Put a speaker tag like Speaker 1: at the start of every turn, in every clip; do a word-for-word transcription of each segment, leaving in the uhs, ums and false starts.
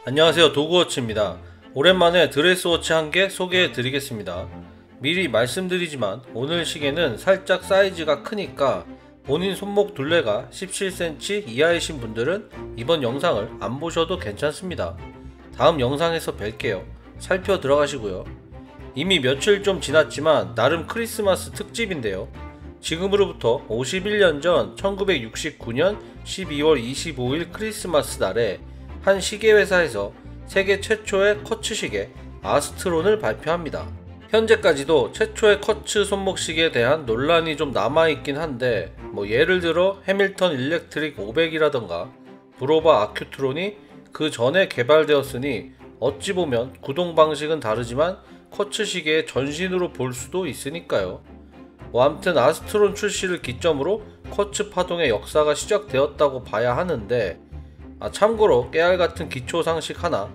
Speaker 1: 안녕하세요, 도그워치입니다. 오랜만에 드레스워치 한 개 소개해 드리겠습니다. 미리 말씀드리지만 오늘 시계는 살짝 사이즈가 크니까 본인 손목 둘레가 십칠 센티미터 이하이신 분들은 이번 영상을 안 보셔도 괜찮습니다. 다음 영상에서 뵐게요. 살펴 들어가시고요. 이미 며칠 좀 지났지만 나름 크리스마스 특집인데요. 지금으로부터 오십일 년 전 천구백육십구 년 십이월 이십오일 크리스마스 날에 한 시계회사에서 세계 최초의 쿼츠 시계 아스트론을 발표합니다. 현재까지도 최초의 쿼츠 손목 시계에 대한 논란이 좀 남아있긴 한데 뭐 예를 들어 해밀턴 일렉트릭 오백이라던가 브로바 아큐트론이 그 전에 개발되었으니 어찌 보면 구동 방식은 다르지만 쿼츠 시계의 전신으로 볼 수도 있으니까요. 뭐 암튼 아스트론 출시를 기점으로 쿼츠 파동의 역사가 시작되었다고 봐야 하는데, 아 참고로 깨알같은 기초상식 하나,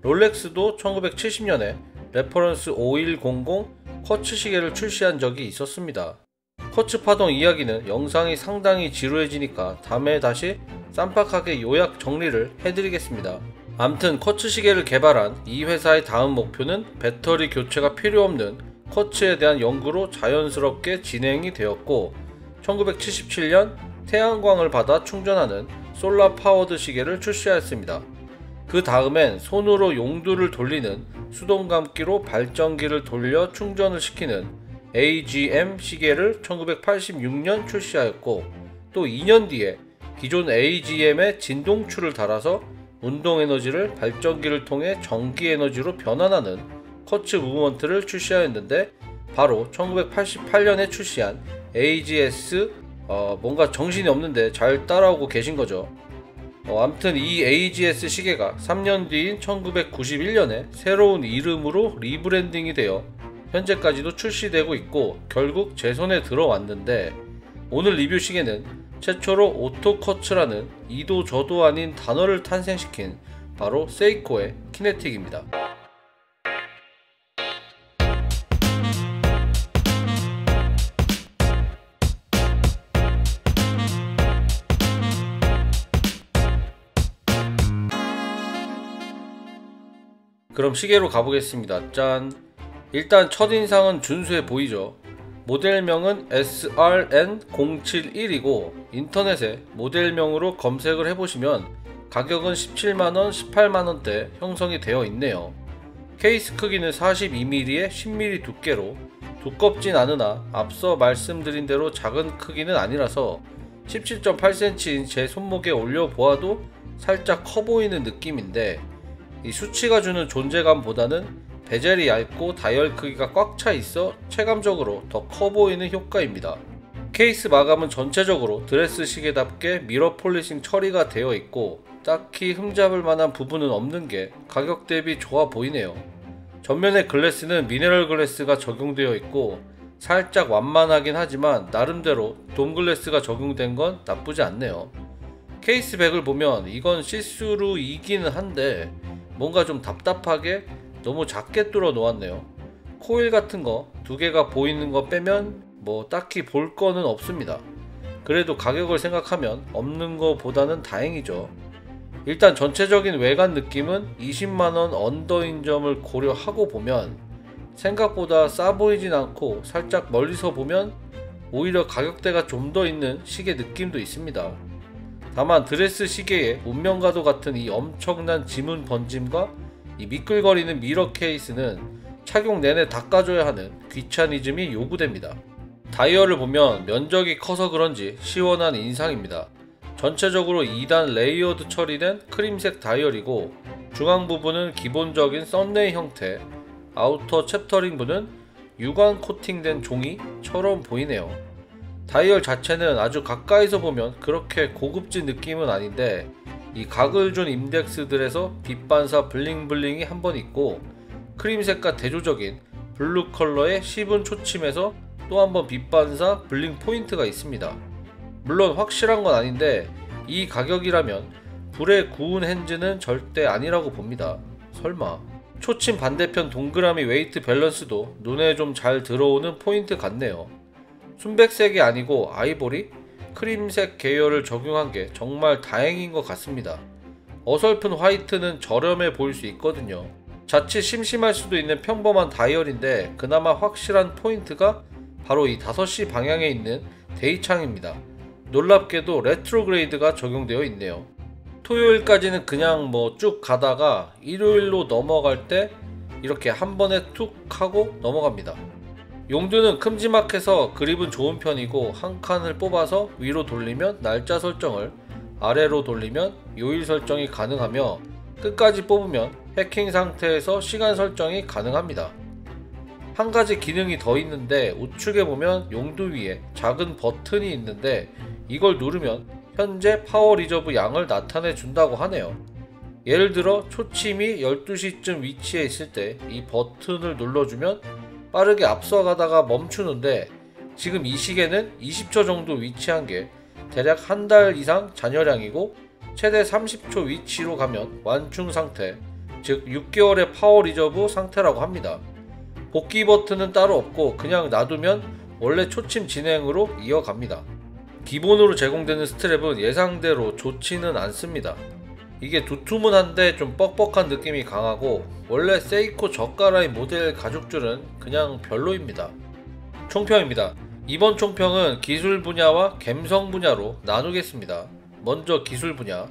Speaker 1: 롤렉스도 천구백칠십 년에 레퍼런스 오일공공 쿼츠 시계를 출시한 적이 있었습니다. 쿼츠 파동 이야기는 영상이 상당히 지루해지니까 다음에 다시 쌈박하게 요약 정리를 해드리겠습니다. 암튼 쿼츠 시계를 개발한 이 회사의 다음 목표는 배터리 교체가 필요 없는 쿼츠에 대한 연구로 자연스럽게 진행이 되었고, 천구백칠십칠 년 태양광을 받아 충전하는 솔라 파워드 시계를 출시하였습니다. 그 다음엔 손으로 용두를 돌리는 수동감기로 발전기를 돌려 충전을 시키는 에이지엠 시계를 천구백팔십육 년 출시하였고, 또 이 년 뒤에 기존 에이지엠에 진동추를 달아서 운동에너지를 발전기를 통해 전기에너지로 변환하는 쿼츠 무브먼트를 출시하였는데, 바로 천구백팔십팔 년에 출시한 에이지에스, 어, 뭔가 정신이 없는데 잘 따라오고 계신거죠. 어, 암튼 이 에이지에스 시계가 삼 년 뒤인 천구백구십일 년에 새로운 이름으로 리브랜딩이 되어 현재까지도 출시되고 있고 결국 제 손에 들어왔는데, 오늘 리뷰 시계는 최초로 오토 쿼츠라는 이도 저도 아닌 단어를 탄생시킨 바로 세이코의 키네틱입니다. 그럼 시계로 가보겠습니다. 짠! 일단 첫인상은 준수해 보이죠. 모델명은 에스알엔 공칠일이고 인터넷에 모델명으로 검색을 해보시면 가격은 십칠만원, 십팔만원대 형성이 되어 있네요. 케이스 크기는 사십이 밀리미터에 십 밀리미터 두께로 두껍진 않으나 앞서 말씀드린 대로 작은 크기는 아니라서 십칠 점 팔 센티미터인 제 손목에 올려보아도 살짝 커 보이는 느낌인데, 이 수치가 주는 존재감보다는 베젤이 얇고 다이얼 크기가 꽉 차 있어 체감적으로 더 커 보이는 효과입니다. 케이스 마감은 전체적으로 드레스 시계답게 미러 폴리싱 처리가 되어 있고 딱히 흠잡을 만한 부분은 없는 게 가격 대비 좋아 보이네요. 전면의 글래스는 미네랄 글래스가 적용되어 있고 살짝 완만하긴 하지만 나름대로 돔 글래스가 적용된 건 나쁘지 않네요. 케이스 백을 보면 이건 시스루이기는 한데 뭔가 좀 답답하게 너무 작게 뚫어 놓았네요. 코일 같은 거 두 개가 보이는 거 빼면 뭐 딱히 볼 거는 없습니다. 그래도 가격을 생각하면 없는 거 보다는 다행이죠. 일단 전체적인 외관 느낌은 이십만원 언더인 점을 고려하고 보면 생각보다 싸 보이진 않고 살짝 멀리서 보면 오히려 가격대가 좀 더 있는 시계 느낌도 있습니다. 다만 드레스 시계의 운명과도 같은 이 엄청난 지문 번짐과 이 미끌거리는 미러 케이스는 착용 내내 닦아줘야 하는 귀차니즘이 요구됩니다. 다이얼을 보면 면적이 커서 그런지 시원한 인상입니다. 전체적으로 이 단 레이어드 처리된 크림색 다이얼이고 중앙 부분은 기본적인 썬레이 형태, 아우터 챕터링 부는 유광 코팅된 종이처럼 보이네요. 다이얼 자체는 아주 가까이서 보면 그렇게 고급진 느낌은 아닌데, 이 각을 준 인덱스들에서 빛 반사 블링블링이 한번 있고 크림색과 대조적인 블루 컬러의 씹은 초침에서 또 한번 빛 반사 블링 포인트가 있습니다. 물론 확실한 건 아닌데 이 가격이라면 불에 구운 핸즈는 절대 아니라고 봅니다. 설마. 초침 반대편 동그라미 웨이트 밸런스도 눈에 좀 잘 들어오는 포인트 같네요. 순백색이 아니고 아이보리, 크림색 계열을 적용한 게 정말 다행인 것 같습니다. 어설픈 화이트는 저렴해 보일 수 있거든요. 자칫 심심할 수도 있는 평범한 다이얼인데 그나마 확실한 포인트가 바로 이 다섯 시 방향에 있는 데이창입니다. 놀랍게도 레트로그레이드가 적용되어 있네요. 토요일까지는 그냥 뭐 쭉 가다가 일요일로 넘어갈 때 이렇게 한 번에 툭 하고 넘어갑니다. 용두는 큼지막해서 그립은 좋은 편이고 한 칸을 뽑아서 위로 돌리면 날짜 설정을, 아래로 돌리면 요일 설정이 가능하며 끝까지 뽑으면 해킹 상태에서 시간 설정이 가능합니다. 한 가지 기능이 더 있는데 우측에 보면 용두 위에 작은 버튼이 있는데 이걸 누르면 현재 파워 리저브 양을 나타내 준다고 하네요. 예를 들어 초침이 열두 시쯤 위치해 있을 때 이 버튼을 눌러주면 빠르게 앞서가다가 멈추는데 지금 이 시계는 이십 초 정도 위치한 게 대략 한 달 이상 잔여량이고 최대 삼십 초 위치로 가면 완충 상태, 즉 육 개월의 파워 리저브 상태라고 합니다. 복귀 버튼은 따로 없고 그냥 놔두면 원래 초침 진행으로 이어갑니다. 기본으로 제공되는 스트랩은 예상대로 좋지는 않습니다. 이게 두툼은한데 좀 뻑뻑한 느낌이 강하고 원래 세이코 저가라인 모델 가죽줄은 그냥 별로입니다. 총평입니다. 이번 총평은 기술 분야와 감성 분야로 나누겠습니다. 먼저 기술 분야.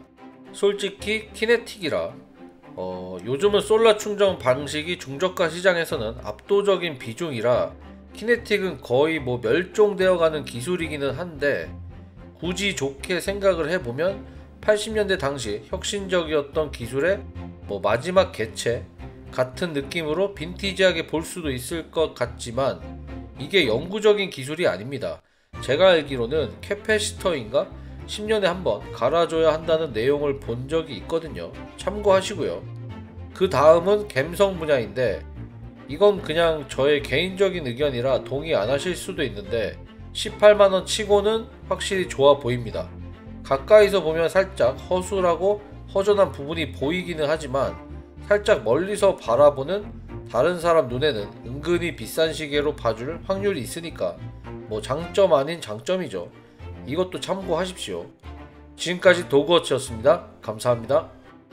Speaker 1: 솔직히 키네틱이라 어, 요즘은 솔라 충전 방식이 중저가 시장에서는 압도적인 비중이라 키네틱은 거의 뭐 멸종되어 가는 기술이기는 한데 굳이 좋게 생각을 해보면 팔십 년대 당시 혁신적이었던 기술의 뭐 마지막 개체 같은 느낌으로 빈티지하게 볼 수도 있을 것 같지만 이게 영구적인 기술이 아닙니다. 제가 알기로는 캐패시터인가 십 년에 한 번 갈아줘야 한다는 내용을 본 적이 있거든요. 참고하시고요. 그 다음은 감성 분야인데 이건 그냥 저의 개인적인 의견이라 동의 안 하실 수도 있는데 십팔만 원 치고는 확실히 좋아 보입니다. 가까이서 보면 살짝 허술하고 허전한 부분이 보이기는 하지만 살짝 멀리서 바라보는 다른 사람 눈에는 은근히 비싼 시계로 봐줄 확률이 있으니까 뭐 장점 아닌 장점이죠. 이것도 참고하십시오. 지금까지 도그워치였습니다. 감사합니다.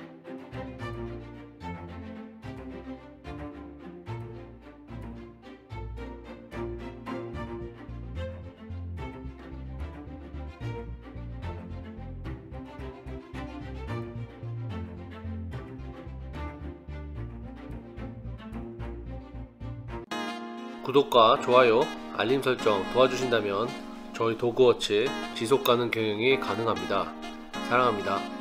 Speaker 1: 구독과 좋아요, 알림 설정 도와주신다면 저희 도그워치 지속가능 경영이 가능합니다. 사랑합니다.